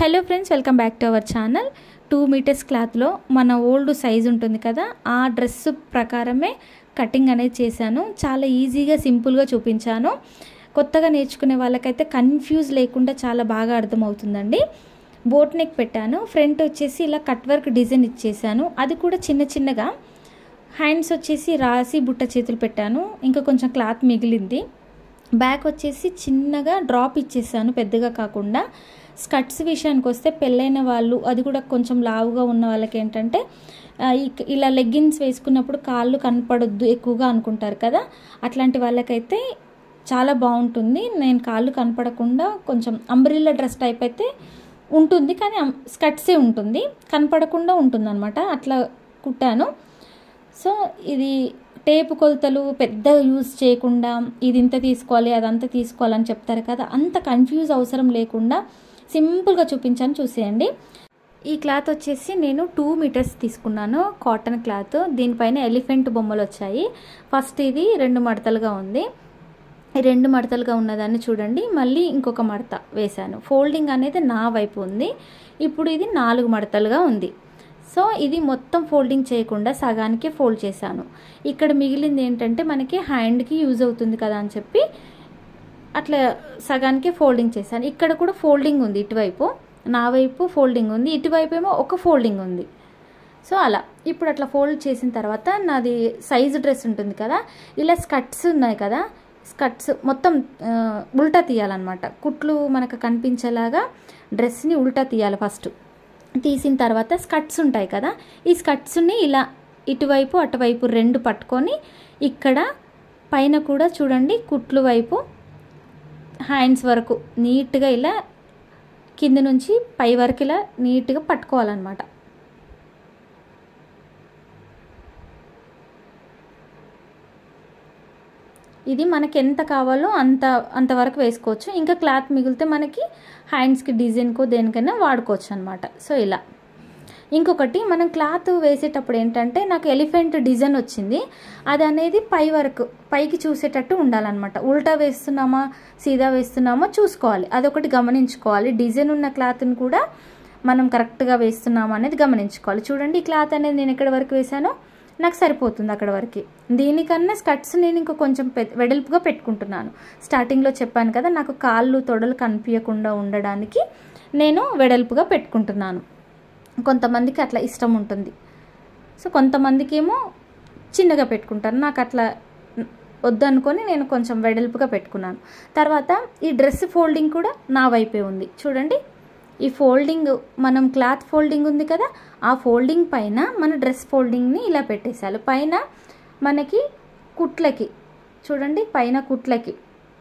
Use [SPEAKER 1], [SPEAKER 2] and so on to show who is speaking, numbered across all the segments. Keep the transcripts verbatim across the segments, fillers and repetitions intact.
[SPEAKER 1] Hello friends, welcome back to our channel. Two metres క్లాత్లో మన old size ఉంటుంది కదా, ఆ డ్రెస్ ప్రకారమే కటింగ్ అనేది చేశాను. చాలా ఈజీగా సింపుల్గా చూపించాను. కొత్తగా నేర్చుకునే వాళ్ళకైతే కన్ఫ్యూజ్ లేకుండా చాలా బాగా అర్థమవుతుందండి. బోట్ నెక్ పెట్టాను. ఫ్రంట్ వచ్చేసి ఇలా కట్ వర్క్ డిజైన్ ఇచ్చేసాను. అది కూడా చిన్న చిన్నగా. హ్యాండ్స్ వచ్చేసి రాసి బుట్ట చేతులు పెట్టాను. ఇంకా కొంచెం క్లాత్ మిగిలింది. బ్యాక్ వచ్చేసి చిన్నగా డ్రాప్ ఇచ్చేసాను, పెద్దగా కాకుండా. స్కర్ట్స్ విషయానికి వస్తే పెళ్ళైన వాళ్ళు, అది కూడా కొంచెం లావుగా ఉన్న వాళ్ళకి ఏంటంటే ఇలా లెగ్గిన్స్ వేసుకున్నప్పుడు కాళ్ళు కనపడొద్దు ఎక్కువగా అనుకుంటారు కదా, అట్లాంటి వాళ్ళకైతే చాలా బాగుంటుంది. నేను కాళ్ళు కనపడకుండా కొంచెం అంబ్రిల్లా డ్రెస్ టైప్ అయితే ఉంటుంది, కానీ స్కర్ట్సే ఉంటుంది, కనపడకుండా ఉంటుంది అనమాట. అట్లా కుట్టాను. సో ఇది టేపు కొలతలు పెద్ద యూజ్ చేయకుండా ఇది ఇంత తీసుకోవాలి అదంతా తీసుకోవాలని చెప్తారు కదా, అంత కన్ఫ్యూజ్ అవసరం లేకుండా సింపుల్గా చూపించాను, చూసేయండి. ఈ క్లాత్ వచ్చేసి నేను టూ మీటర్స్ తీసుకున్నాను, కాటన్ క్లాత్. దీనిపైన ఎలిఫెంట్ బొమ్మలు వచ్చాయి. ఫస్ట్ ఇది రెండు మడతలుగా ఉంది. రెండు మడతలుగా ఉన్నదాన్ని చూడండి, మళ్ళీ ఇంకొక మడత వేశాను. ఫోల్డింగ్ అనేది నా వైపు ఉంది. ఇప్పుడు ఇది నాలుగు మడతలుగా ఉంది. సో ఇది మొత్తం ఫోల్డింగ్ చేయకుండా సగానికి ఫోల్డ్ చేశాను. ఇక్కడ మిగిలింది ఏంటంటే మనకి హ్యాండ్కి యూజ్ అవుతుంది కదా అని చెప్పి అట్లా సగానికి ఫోల్డింగ్ చేశాను. ఇక్కడ కూడా ఫోల్డింగ్ ఉంది, ఇటువైపు నా వైపు ఫోల్డింగ్ ఉంది, ఇటువైపు ఏమో ఒక ఫోల్డింగ్ ఉంది. సో అలా ఇప్పుడు అట్లా ఫోల్డ్ చేసిన తర్వాత నాది సైజు డ్రెస్ ఉంటుంది కదా, ఇలా స్కర్ట్స్ ఉన్నాయి కదా, స్కర్ట్స్ మొత్తం ఉల్టా తీయాలన్నమాట. కుట్లు మనకు కనిపించేలాగా డ్రెస్ని ఉల్టా తీయాలి. ఫస్ట్ తీసిన తర్వాత స్కర్ట్స్ ఉంటాయి కదా, ఈ స్కర్ట్స్ని ఇలా ఇటువైపు అటువైపు రెండు పట్టుకొని ఇక్కడ పైన కూడా చూడండి కుట్లు వైపు హ్యాండ్స్ వరకు నీట్గా ఇలా కింద నుంచి పై వరకు ఇలా నీట్గా పట్టుకోవాలన్నమాట. ఇది మనకి ఎంత కావాలో అంత అంతవరకు వేసుకోవచ్చు. ఇంకా క్లాత్ మిగిలితే మనకి హ్యాండ్స్కి డిజైన్కో దేనికైనా వాడుకోవచ్చు అనమాట. సో ఇలా ఇంకొకటి, మనం క్లాత్ వేసేటప్పుడు ఏంటంటే నాకు ఎలిఫెంట్ డిజైన్ వచ్చింది, అది అనేది పై వరకు పైకి చూసేటట్టు ఉండాలన్నమాట. ఉల్టా వేస్తున్నామా సీదా వేస్తున్నామా చూసుకోవాలి, అదొకటి గమనించుకోవాలి. డిజైన్ ఉన్న క్లాత్ని కూడా మనం కరెక్ట్గా వేస్తున్నామా అనేది గమనించుకోవాలి. చూడండి, ఈ క్లాత్ అనేది నేను ఎక్కడి వరకు వేసానో నాకు సరిపోతుంది అక్కడ వరకు. దీనికన్నా స్కర్ట్స్ నేను ఇంకా కొంచెం వెడల్పుగా పెట్టుకుంటున్నాను. స్టార్టింగ్లో చెప్పాను కదా, నాకు కాళ్ళు తొడలు కనిపించకుండా ఉండడానికి నేను వెడల్పుగా పెట్టుకుంటున్నాను. కొంతమందికి అట్లా ఇష్టం ఉంటుంది. సో కొంతమందికి ఏమో చిన్నగా పెట్టుకుంటారు, నాకు అట్లా వద్దనుకొని నేను కొంచెం వెడల్పుగా పెట్టుకున్నాను. తర్వాత ఈ డ్రెస్ ఫోల్డింగ్ కూడా నా వైపే ఉంది. చూడండి, ఈ ఫోల్డింగ్ మనం క్లాత్ ఫోల్డింగ్ ఉంది కదా, ఆ ఫోల్డింగ్ పైన మన డ్రెస్ ఫోల్డింగ్ని ఇలా పెట్టేసాలి. పైన మనకి కుట్లకి చూడండి, పైన కుట్లకి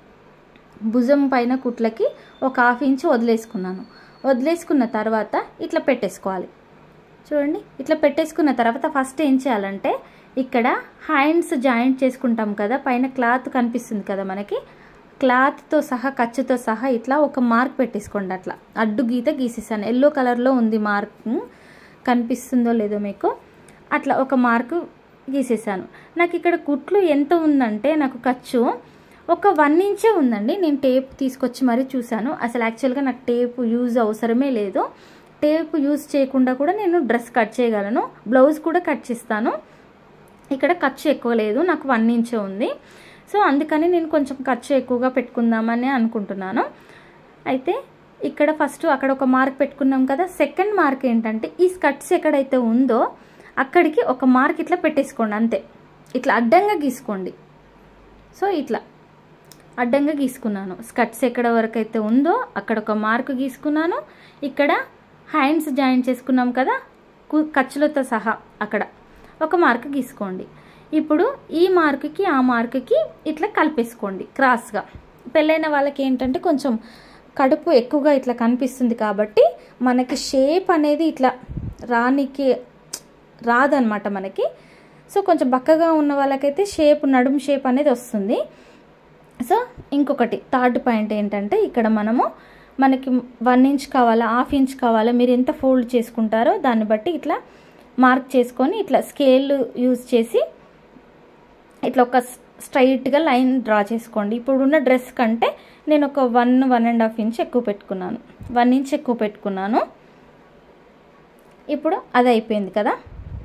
[SPEAKER 1] భుజం పైన కుట్లకి ఒక హాఫ్ ఇంచ్ వదిలేసుకున్నాను. వదిలేసుకున్న తర్వాత ఇట్లా పెట్టేసుకోవాలి. చూడండి, ఇట్లా పెట్టేసుకున్న తర్వాత ఫస్ట్ ఏం చేయాలంటే ఇక్కడ హ్యాండ్స్ జాయింట్ చేసుకుంటాం కదా, పైన క్లాత్ కనిపిస్తుంది కదా మనకి, క్లాత్తో సహా ఖర్చుతో సహా ఇట్లా ఒక మార్క్ పెట్టేసుకోండి. అట్లా అడ్డు గీత గీసేసాను. ఎల్లో కలర్లో ఉంది మార్క్, కనిపిస్తుందో లేదో మీకు. అట్లా ఒక మార్కు గీసేసాను. నాకు ఇక్కడ కుట్లు ఎంత ఉందంటే నాకు ఖర్చు ఒక వన్ ఇంచే ఉందండి. నేను టేప్ తీసుకొచ్చి మరీ చూశాను. అసలు యాక్చువల్గా నాకు టేప్ యూజ్ అవసరమే లేదు. టేప్ యూజ్ చేయకుండా కూడా నేను డ్రెస్ కట్ చేయగలను, బ్లౌజ్ కూడా కట్ చేస్తాను. ఇక్కడ ఖర్చు ఎక్కువ లేదు, నాకు వన్ ఇంచే ఉంది. సో అందుకని నేను కొంచెం ఖర్చు ఎక్కువగా పెట్టుకుందామని అనుకుంటున్నాను. అయితే ఇక్కడ ఫస్ట్ అక్కడ ఒక మార్క్ పెట్టుకున్నాం కదా, సెకండ్ మార్క్ ఏంటంటే ఈ స్కర్ట్స్ ఎక్కడైతే ఉందో అక్కడికి ఒక మార్క్ ఇట్లా పెట్టేసుకోండి, అంతే. ఇట్లా అడ్డంగా గీసుకోండి. సో ఇట్లా అడ్డంగా గీసుకున్నాను. స్కర్ట్స్ ఎక్కడ వరకు అయితే ఉందో అక్కడ ఒక మార్క్ గీసుకున్నాను. ఇక్కడ హ్యాండ్స్ జాయిన్ చేసుకున్నాం కదా ఖర్చులతో సహా, అక్కడ ఒక మార్క్ గీసుకోండి. ఇప్పుడు ఈ మార్కుకి ఆ మార్కుకి ఇట్లా కలిపేసుకోండి క్రాస్గా. పెళ్ళైన వాళ్ళకి ఏంటంటే కొంచెం కడుపు ఎక్కువగా ఇట్లా కనిపిస్తుంది కాబట్టి మనకి షేప్ అనేది ఇట్లా రానికి రాదనమాట మనకి. సో కొంచెం బక్కగా ఉన్న వాళ్ళకైతే షేప్, నడుము షేప్ అనేది వస్తుంది. సో ఇంకొకటి థర్డ్ పాయింట్ ఏంటంటే ఇక్కడ మనము మనకి వన్ ఇంచ్ కావాలా హాఫ్ ఇంచ్ కావాలా, మీరు ఎంత ఫోల్డ్ చేసుకుంటారో దాన్ని బట్టి ఇట్లా మార్క్ చేసుకొని ఇట్లా స్కేల్ యూజ్ చేసి ఇట్లా ఒక స్ట్రైట్గా లైన్ డ్రా చేసుకోండి. ఇప్పుడున్న డ్రెస్ కంటే నేను ఒక one one and half inch ఎక్కువ పెట్టుకున్నాను, వన్ ఇంచ్ ఎక్కువ పెట్టుకున్నాను. ఇప్పుడు అది అయిపోయింది కదా.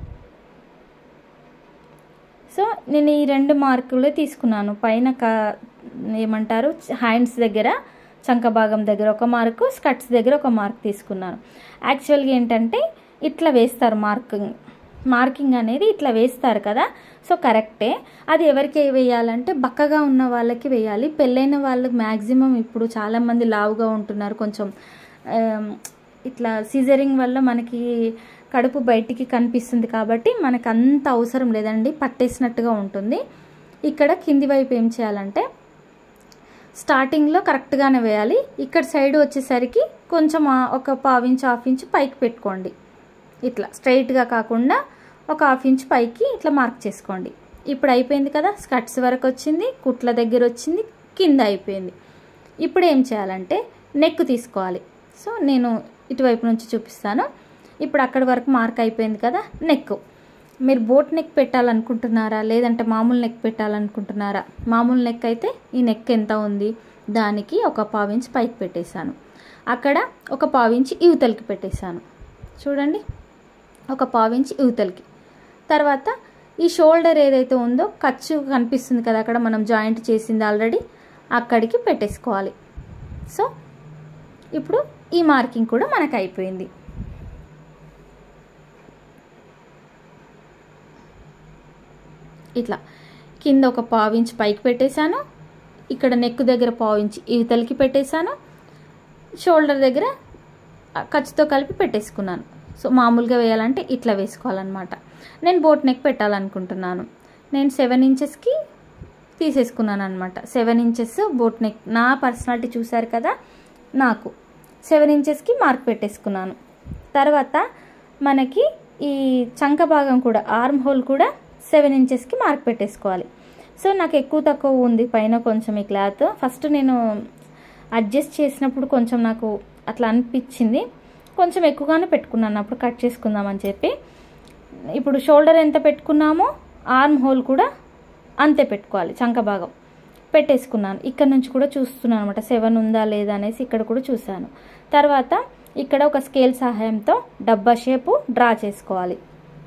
[SPEAKER 1] సో నేను ఈ రెండు మార్కులే తీసుకున్నాను. పైన క ఏమంటారు హ్యాండ్స్ దగ్గర, చంక భాగం దగ్గర ఒక మార్కు, స్కర్ట్స్ దగ్గర ఒక మార్క్ తీసుకున్నాను. యాక్చువల్గా ఏంటంటే ఇట్లా వేస్తారు మార్కింగ్, మార్కింగ్ అనేది ఇట్లా వేస్తారు కదా. సో కరెక్టే. అది ఎవరికి వేయాలంటే బక్కగా ఉన్న వాళ్ళకి వేయాలి. పెళ్ళైన వాళ్ళకి మ్యాక్సిమం ఇప్పుడు చాలామంది లావుగా ఉంటున్నారు. కొంచెం ఇట్లా సీజరింగ్ వల్ల మనకి కడుపు బయటికి కనిపిస్తుంది కాబట్టి మనకు అంత అవసరం లేదండి, పట్టేసినట్టుగా ఉంటుంది. ఇక్కడ కింది వైపు ఏం చేయాలంటే స్టార్టింగ్లో కరెక్ట్గానే వేయాలి. ఇక్కడ సైడ్ వచ్చేసరికి కొంచెం ఒక పావు ఇంచ్ హాఫ్ ఇంచ్ పైకి పెట్టుకోండి. ఇట్లా స్ట్రైట్గా కాకుండా ఒక హాఫ్ ఇంచ్ పైకి ఇట్లా మార్క్ చేసుకోండి. ఇప్పుడు అయిపోయింది కదా, స్కర్ట్స్ వరకు వచ్చింది, కుట్ల దగ్గర వచ్చింది, కింద అయిపోయింది. ఇప్పుడు ఏం చేయాలంటే నెక్ తీసుకోవాలి. సో నేను ఇటువైపు నుంచి చూపిస్తాను. ఇప్పుడు అక్కడి వరకు మార్క్ అయిపోయింది కదా. నెక్ మీరు బోట్ నెక్ పెట్టాలనుకుంటున్నారా లేదంటే మామూలు నెక్ పెట్టాలనుకుంటున్నారా? మామూలు నెక్ అయితే ఈ నెక్ ఎంత ఉంది దానికి ఒక పావు ఇంచ్ పైకి పెట్టేశాను, అక్కడ ఒక పావు ఇంచ్ ఇవతలకి పెట్టేశాను. చూడండి, ఒక పావు ఇంచ్ ఇవతలకి. తర్వాత ఈ షోల్డర్ ఏదైతే ఉందో ఖర్చు కనిపిస్తుంది కదా, అక్కడ మనం జాయింట్ చేసింది ఆల్రెడీ, అక్కడికి పెట్టేసుకోవాలి. సో ఇప్పుడు ఈ మార్కింగ్ కూడా మనకు అయిపోయింది. ఇట్లా కింద ఒక పావు ఇంచ్ పైకి పెట్టేశాను, ఇక్కడ నెక్ దగ్గర పావు ఇంచ్ ఇవతలకి పెట్టేశాను, షోల్డర్ దగ్గర ఖర్చుతో కలిపి పెట్టేసుకున్నాను. సో మామూలుగా వేయాలంటే ఇట్లా వేసుకోవాలన్నమాట. నేను బోట్ నెక్ పెట్టాలనుకుంటున్నాను. నేను సెవెన్ ఇంచెస్కి తీసేసుకున్నాను అనమాట. సెవెన్ ఇంచెస్ బోట్ నెక్, నా పర్సనాలిటీ చూసారు కదా, నాకు సెవెన్ ఇంచెస్కి మార్క్ పెట్టేసుకున్నాను. తర్వాత మనకి ఈ చంక భాగం కూడా, ఆర్మ్ హోల్ కూడా సెవెన్ ఇంచెస్కి మార్క్ పెట్టేసుకోవాలి. సో నాకు ఎక్కువ తక్కువ ఉంది పైన కొంచెం ఈ క్లాత్. ఫస్ట్ నేను అడ్జస్ట్ చేసినప్పుడు కొంచెం నాకు అట్లా అనిపించింది, కొంచెం ఎక్కువగానే పెట్టుకున్నాను అప్పుడు కట్ చేసుకుందామని చెప్పి. ఇప్పుడు షోల్డర్ ఎంత పెట్టుకున్నామో ఆర్మ్ హోల్ కూడా అంతే పెట్టుకోవాలి, చంక భాగం పెట్టేసుకున్నాను. ఇక్కడ నుంచి కూడా చూస్తున్నాను అనమాట సెవెన్ ఉందా లేదా అనేసి, ఇక్కడ కూడా చూశాను. తర్వాత ఇక్కడ ఒక స్కేల్ సహాయంతో డబ్బా షేపు డ్రా చేసుకోవాలి.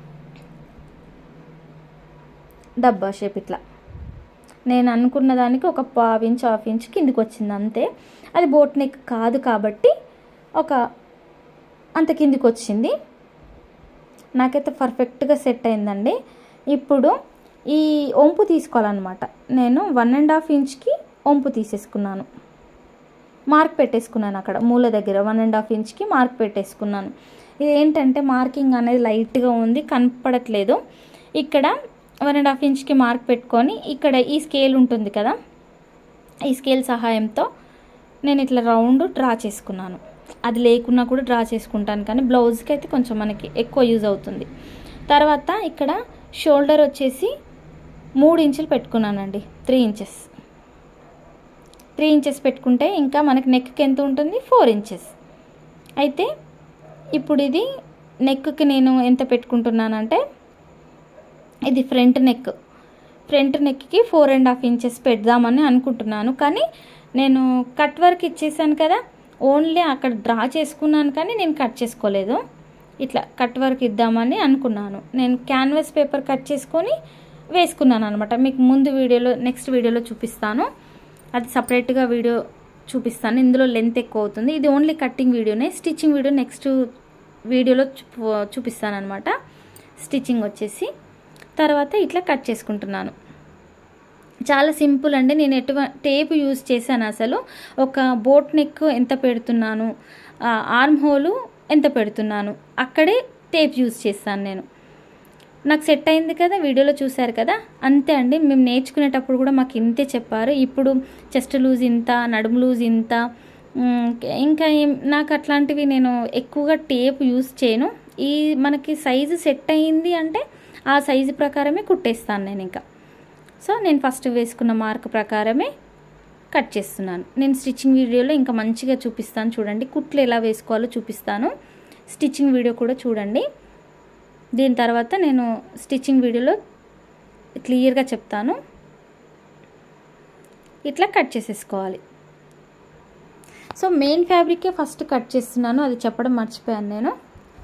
[SPEAKER 1] డబ్బా షేప్ ఇట్లా నేను అనుకున్న దానికి ఒక పావు ఇంచ్ హాఫ్ ఇంచ్ కిందికి వచ్చింది అంతే. అది బోట్ నెక్ కాదు కాబట్టి ఒక అంత కిందికి వచ్చింది. నాకైతే పర్ఫెక్ట్గా సెట్ అయిందండి. ఇప్పుడు ఈ వంపు తీసుకోవాలన్నమాట. నేను వన్ అండ్ హాఫ్ ఇంచ్కి వంపు తీసేసుకున్నాను, మార్క్ పెట్టేసుకున్నాను. అక్కడ మూల దగ్గర వన్ అండ్ హాఫ్ ఇంచ్కి మార్క్ పెట్టేసుకున్నాను. ఇది ఏంటంటే మార్కింగ్ అనేది లైట్గా ఉంది, కనపడట్లేదు. ఇక్కడ వన్ అండ్ హాఫ్ ఇంచ్కి మార్క్ పెట్టుకొని ఇక్కడ ఈ స్కేల్ ఉంటుంది కదా, ఈ స్కేల్ సహాయంతో నేను ఇట్లా రౌండ్ డ్రా చేసుకున్నాను. అది లేకున్నా కూడా డ్రా చేసుకుంటాను, కానీ బ్లౌజ్కి అయితే కొంచెం మనకి ఎక్కువ యూజ్ అవుతుంది. తర్వాత ఇక్కడ షోల్డర్ వచ్చేసి మూడు ఇంచులు పెట్టుకున్నానండి, త్రీ ఇంచెస్ త్రీ ఇంచెస్ పెట్టుకుంటే ఇంకా మనకి నెక్కి ఎంత ఉంటుంది, ఫోర్ ఇంచెస్. అయితే ఇప్పుడు ఇది నెక్కి నేను ఎంత పెట్టుకుంటున్నానంటే, ఇది ఫ్రంట్ నెక్, ఫ్రంట్ నెక్కి ఫోర్ అండ్ హాఫ్ ఇంచెస్ పెడదామని అనుకుంటున్నాను. కానీ నేను కట్ వర్క్ ఇచ్చేసాను కదా, ఓన్లీ అక్కడ డ్రా చేసుకున్నాను కానీ నేను కట్ చేసుకోలేదు. ఇట్లా కట్ వర్క్ ఇద్దామని అనుకున్నాను. నేను క్యాన్వాస్ పేపర్ కట్ చేసుకొని వేసుకున్నాను అనమాట. మీకు ముందు వీడియోలో, నెక్స్ట్ వీడియోలో చూపిస్తాను, అది సపరేట్గా వీడియో చూపిస్తాను. ఇందులో లెంత్ ఎక్కువ అవుతుంది. ఇది ఓన్లీ కట్టింగ్ వీడియోనే. స్టిచ్చింగ్ వీడియో నెక్స్ట్ వీడియోలో చూపిస్తాను అనమాట. స్టిచ్చింగ్ వచ్చేసి తర్వాత ఇట్లా కట్ చేసుకుంటున్నాను. చాలా సింపుల్ అండి. నేను ఎటువంటి టేప్ యూజ్ చేశాను, అసలు ఒక బోట్ నెక్ ఎంత పెడుతున్నాను, ఆర్మ్ హోలు ఎంత పెడుతున్నాను, అక్కడే టేప్ యూజ్ చేస్తాను నేను. నాకు సెట్ అయింది కదా, వీడియోలో చూశారు కదా, అంతే అండి. మేము నేర్చుకునేటప్పుడు కూడా మాకు ఇంతే చెప్పారు. ఇప్పుడు చెస్ట్ లూజ్ ఇంత, నడుము లూజ్ ఇంత, ఇంకా నాకు అట్లాంటివి నేను ఎక్కువగా టేప్ యూజ్ చేయను. ఈ మనకి సైజు సెట్ అయింది అంటే ఆ సైజు ప్రకారమే కుట్టేస్తాను నేను ఇంకా. సో నేను ఫస్ట్ వేసుకున్న మార్క్ ప్రకారమే కట్ చేస్తున్నాను. నేను స్టిచ్చింగ్ వీడియోలో ఇంకా మంచిగా చూపిస్తాను, చూడండి. కుట్లు ఎలా వేసుకోవాలో చూపిస్తాను. స్టిచ్చింగ్ వీడియో కూడా చూడండి. దీని తర్వాత నేను స్టిచ్చింగ్ వీడియోలో క్లియర్గా చెప్తాను. ఇట్లా కట్ చేసేసుకోవాలి. సో మెయిన్ ఫ్యాబ్రికే ఫస్ట్ కట్ చేస్తున్నాను, అది చెప్పడం మర్చిపోయాను నేను.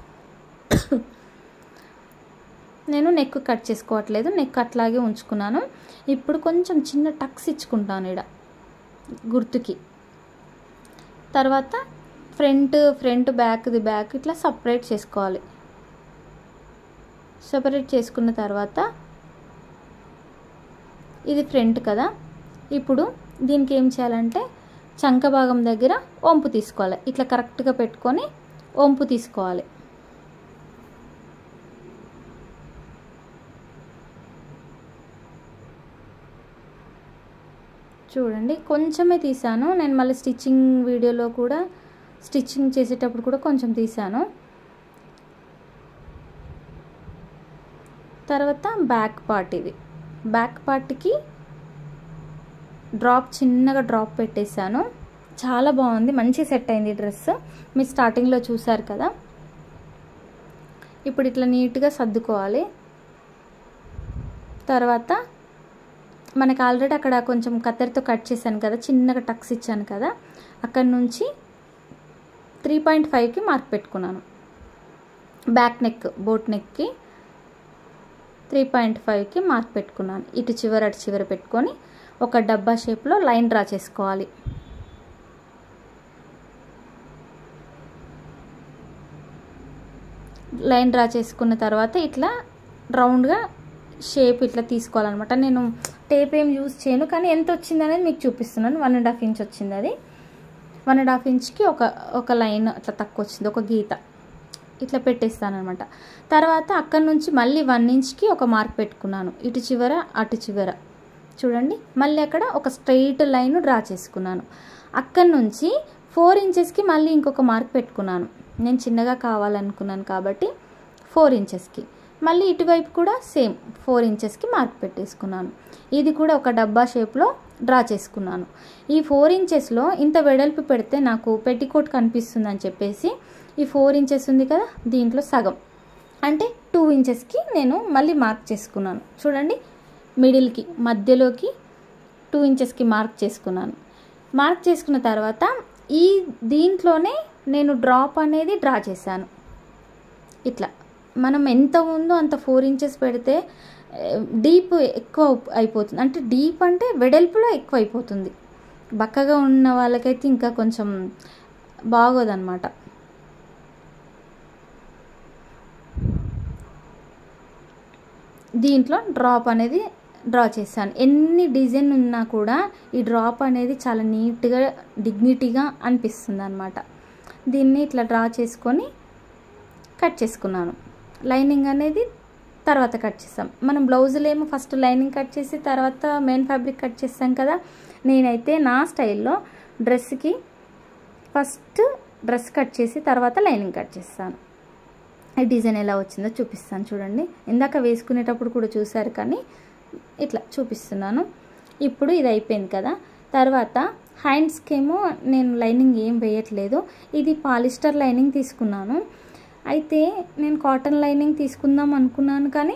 [SPEAKER 1] నేను నెక్ కట్ చేసుకోవట్లేదు, నెక్ అట్లాగే ఉంచుకున్నాను. ఇప్పుడు కొంచెం చిన్న టక్స్ ఇచ్చుకుంటాను ఇక్కడ గుర్తుకి. తర్వాత ఫ్రంట్ ఫ్రంట్ బ్యాక్ది బ్యాక్ ఇట్లా సపరేట్ చేసుకోవాలి. సపరేట్ చేసుకున్న తర్వాత ఇది ఫ్రంట్ కదా, ఇప్పుడు దీనికి ఏం చేయాలంటే చంక భాగం దగ్గర వంపు తీసుకోవాలి. ఇట్లా కరెక్ట్గా పెట్టుకొని వంపు తీసుకోవాలి. చూడండి కొంచెమే తీసాను నేను, మళ్ళీ స్టిచ్చింగ్ వీడియోలో కూడా స్టిచ్చింగ్ చేసేటప్పుడు కూడా కొంచెం తీసాను. తర్వాత బ్యాక్ పార్ట్, ఇది బ్యాక్ పార్ట్కి డ్రాప్ చిన్నగా డ్రాప్ పెట్టేశాను. చాలా బాగుంది, మంచి సెట్ అయింది డ్రెస్. మీరు స్టార్టింగ్లో చూసారు కదా. ఇప్పుడు ఇట్లా నీట్గా సర్దుకోవాలి. తర్వాత మనకు ఆల్రెడీ అక్కడ కొంచెం కత్తెరతో కట్ చేశాను కదా, చిన్నగా టక్స్ ఇచ్చాను కదా, అక్కడ నుంచి త్రీ పాయింట్ ఫైవ్కి మార్క్ పెట్టుకున్నాను. బ్యాక్ నెక్ బోట్ నెక్కి త్రీ పాయింట్ ఫైవ్కి మార్క్ పెట్టుకున్నాను. ఇటు చివర అటు చివర పెట్టుకొని ఒక డబ్బా షేప్లో లైన్ డ్రా చేసుకోవాలి. లైన్ డ్రా చేసుకున్న తర్వాత ఇట్లా రౌండ్గా షేప్ ఇట్లా తీసుకోవాలన్నమాట. నేను టేప్ ఏం యూజ్ చేయను, కానీ ఎంత వచ్చింది అనేది మీకు చూపిస్తున్నాను. వన్ అండ్ హాఫ్ ఇంచ్ వచ్చింది, అది వన్ అండ్ హాఫ్ ఇంచ్కి ఒక ఒక లైన్ అట్లా తక్కువ వచ్చింది, ఒక గీత ఇట్లా పెట్టేస్తాను అనమాట. తర్వాత అక్కడ నుంచి మళ్ళీ వన్ ఇంచ్కి ఒక మార్క్ పెట్టుకున్నాను, ఇటు చివర అటు చివర. చూడండి మళ్ళీ అక్కడ ఒక స్ట్రైట్ లైన్ డ్రా చేసుకున్నాను. అక్కడ నుంచి ఫోర్ ఇంచెస్కి మళ్ళీ ఇంకొక మార్క్ పెట్టుకున్నాను. నేను చిన్నగా కావాలనుకున్నాను కాబట్టి ఫోర్ ఇంచెస్కి మళ్ళీ ఇటువైపు కూడా సేమ్ ఫోర్ ఇంచెస్కి మార్క్ పెట్టేసుకున్నాను. ఇది కూడా ఒక డబ్బా షేప్లో డ్రా చేసుకున్నాను. ఈ ఫోర్ ఇంచెస్లో ఇంత వెడల్పు పెడితే నాకు పెట్టికోట్ కనిపిస్తుంది అని చెప్పేసి ఈ ఫోర్ ఇంచెస్ ఉంది కదా, దీంట్లో సగం అంటే టూ ఇంచెస్కి నేను మళ్ళీ మార్క్ చేసుకున్నాను. చూడండి మిడిల్కి మధ్యలోకి టూ ఇంచెస్కి మార్క్ చేసుకున్నాను. మార్క్ చేసుకున్న తర్వాత ఈ దీంట్లోనే నేను డ్రాప్ అనేది డ్రా చేశాను. ఇట్లా మనం ఎంత ఉందో అంత ఫోర్ ఇంచెస్ పెడితే డీప్ ఎక్కువ అయిపోతుంది, అంటే డీప్ అంటే వెడల్పులో ఎక్కువ అయిపోతుంది. బక్కగా ఉన్న వాళ్ళకైతే ఇంకా కొంచెం బాగోదన్నమాట. దీంట్లో డ్రాప్ అనేది డ్రా చేశాను. ఎన్ని డిజైన్ ఉన్నా కూడా ఈ డ్రాప్ అనేది చాలా నీట్గా డిగ్నిటీగా అనిపిస్తుంది అన్నమాట. దీన్ని ఇట్లా డ్రా చేసుకొని కట్ చేసుకున్నాను. లైనింగ్ అనేది తర్వాత కట్ చేసాం. మనం బ్లౌజులు ఏమో ఫస్ట్ లైనింగ్ కట్ చేసి తర్వాత మెయిన్ ఫ్యాబ్రిక్ కట్ చేస్తాం కదా. నేనైతే నా స్టైల్లో డ్రెస్కి ఫస్ట్ డ్రెస్ కట్ చేసి తర్వాత లైనింగ్ కట్ చేస్తాను. ఈ డిజైన్ ఎలా వచ్చిందో చూపిస్తాను చూడండి. ఇందాక వేసుకునేటప్పుడు కూడా చూసారు కానీ ఇట్లా చూపిస్తున్నాను. ఇప్పుడు ఇది అయిపోయింది కదా. తర్వాత హ్యాండ్స్కి ఏమో నేను లైనింగ్ ఏం వేయట్లేదు. ఇది పాలిస్టర్ లైనింగ్ తీసుకున్నాను. అయితే నేను కాటన్ లైనింగ్ తీసుకుందాం అనుకున్నాను కానీ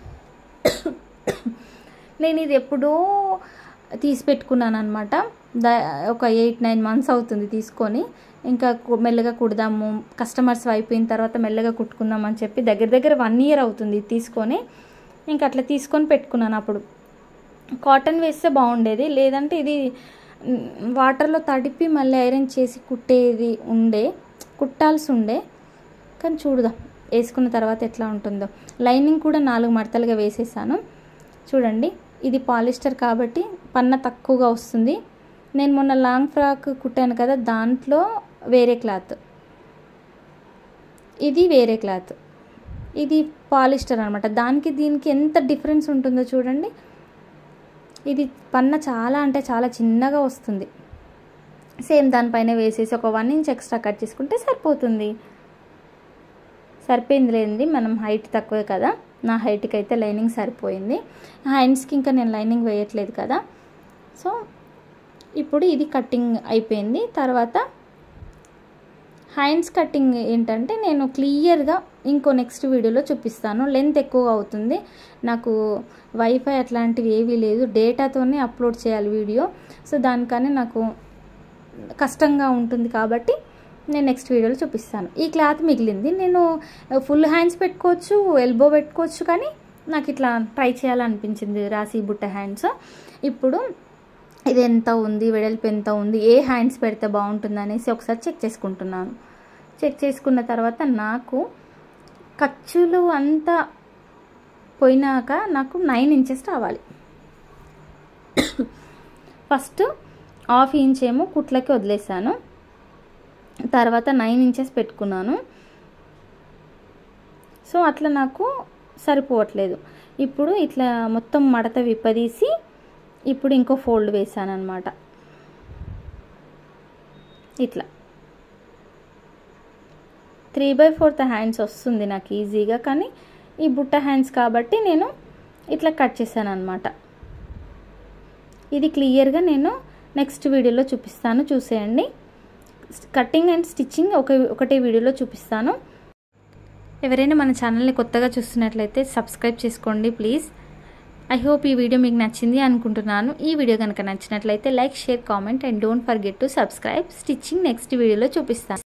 [SPEAKER 1] నేను ఇది ఎప్పుడో తీసి పెట్టుకున్నాను అనమాట. దా ఒక ఎయిట్ నైన్ మంత్స్ అవుతుంది తీసుకొని. ఇంకా మెల్లగా కుడదాము, కస్టమర్స్ అయిపోయిన తర్వాత మెల్లగా కుట్టుకుందాం అని చెప్పి దగ్గర దగ్గర వన్ ఇయర్ అవుతుంది తీసుకొని. ఇంకా అట్లా తీసుకొని పెట్టుకున్నాను. అప్పుడు కాటన్ వేస్తే బాగుండేది, లేదంటే ఇది వాటర్లో తడిపి మళ్ళీ ఐరన్ చేసి కుట్టేది ఉండే కుట్టాల్సి ఉండే. కానీ చూడదాం వేసుకున్న తర్వాత ఎట్లా ఉంటుందో. లైనింగ్ కూడా నాలుగు మడతలుగా వేసేసాను. చూడండి ఇది పాలిస్టర్ కాబట్టి పన్న తక్కువగా వస్తుంది. నేను మొన్న లాంగ్ ఫ్రాక్ కుట్టాను కదా, దాంట్లో వేరే క్లాత్, ఇది వేరే క్లాత్, ఇది పాలిస్టర్ అనమాట. దానికి దీనికి ఎంత డిఫరెన్స్ ఉంటుందో చూడండి. ఇది పన్న చాలా అంటే చాలా చిన్నగా వస్తుంది. సేమ్ దానిపైన వేసేసి ఒక వన్ ఇంచ్ ఎక్స్ట్రా కట్ చేసుకుంటే సరిపోతుంది. సరిపోయింది లేనిది, మనం హైట్ తక్కువే కదా, నా హైట్కి అయితే లైనింగ్ సరిపోయింది. హ్యాండ్స్కి ఇంకా నేను లైనింగ్ వేయట్లేదు కదా. సో ఇప్పుడు ఇది కటింగ్ అయిపోయింది. తర్వాత హ్యాండ్స్ కటింగ్ ఏంటంటే నేను క్లియర్గా ఇంకో నెక్స్ట్ వీడియోలో చూపిస్తాను. లెంత్ ఎక్కువగా అవుతుంది, నాకు వైఫై అట్లాంటివి ఏవీ లేదు, డేటాతోనే అప్లోడ్ చేయాలి వీడియో. సో దానికని నాకు కష్టంగా ఉంటుంది కాబట్టి నేను నెక్స్ట్ వీడియోలో చూపిస్తాను. ఈ క్లాత్ మిగిలింది, నేను ఫుల్ హ్యాండ్స్ పెట్టుకోవచ్చు, ఎల్బో పెట్టుకోవచ్చు, కానీ నాకు ఇట్లా ట్రై చేయాలనిపించింది రాశి బుట్ట హ్యాండ్స్. ఇప్పుడు ఇది ఎంత ఉంది, వెడల్పు ఎంత ఉంది, ఏ హ్యాండ్స్ పెడితే బాగుంటుంది అనేసి ఒకసారి చెక్ చేసుకుంటున్నాను. చెక్ చేసుకున్న తర్వాత నాకు ఖర్చులు అంతా పోయినాక నాకు నైన్ ఇంచెస్ రావాలి. ఫస్ట్ హాఫ్ ఇంచ్ ఏమో కుట్లకి వదిలేసాను, తర్వాత నైన్ ఇంచెస్ పెట్టుకున్నాను. సో అట్లా నాకు సరిపోవట్లేదు. ఇప్పుడు ఇట్లా మొత్తం మడత విప్పదీసి ఇప్పుడు ఇంకో ఫోల్డ్ వేసాను అనమాట. ఇట్లా త్రీ బై ఫోర్త్ హ్యాండ్స్ వస్తుంది నాకు ఈజీగా, కానీ ఈ బుట్ట హ్యాండ్స్ కాబట్టి నేను ఇట్లా కట్ చేశాను అనమాట. ఇది క్లియర్గా నేను నెక్స్ట్ వీడియోలో చూపిస్తాను, చూసేయండి. కటింగ్ అండ్ స్టిచ్చింగ్ ఒక ఒకటే వీడియోలో చూపిస్తాను. ఎవరైనా మన ఛానల్ని కొత్తగా చూస్తున్నట్లయితే సబ్స్క్రైబ్ చేసుకోండి ప్లీజ్. ఐ హోప్ ఈ వీడియో మీకు నచ్చింది అనుకుంటున్నాను. ఈ వీడియో కనుక నచ్చినట్లయితే like, share, comment and don't forget to subscribe. Stitching next వీడియోలో చూపిస్తాను.